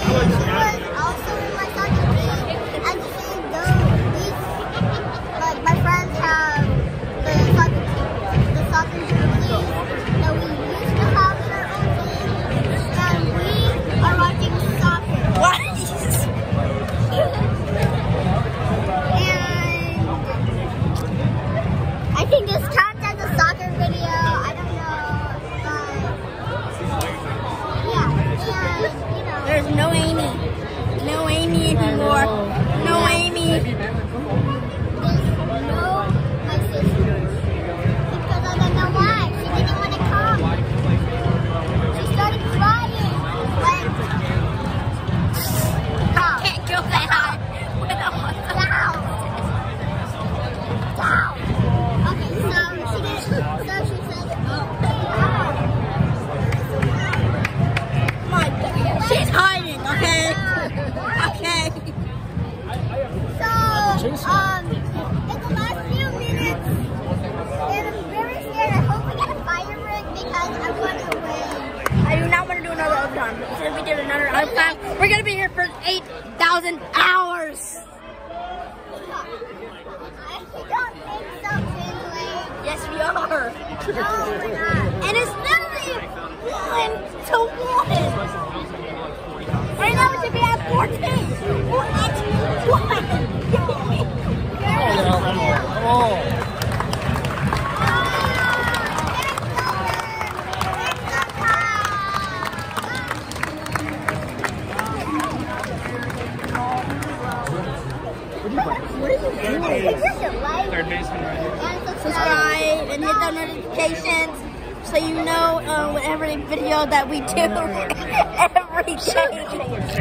also in my soccer team. And the same though, like my friends have the soccer jerseys that we used to have in our own team, and we are watching soccer. What? And I think this counts as a soccer video. I don't know, but yeah, and you know. There's no Amy. No Amy anymore. No Amy. My sister. Because I don't know why. She didn't want to come. She started crying. Like, Can't go that high. down. Down. Okay, so she said, My God. She's hiding, okay? Okay. So, in the last few minutes, and I'm very scared. I hope we get a fire rig because I want to win. I do not want to do another overtime. Because if we did another overtime, we're going to be here for 8,000 hours. I don't think so, Finley. Yes, we are. No, we're not. And it's literally 1-1. Right now, it should be at 14. What? Third baseman right here. Subscribe and hit the notifications so you know whenever the video that we do every day.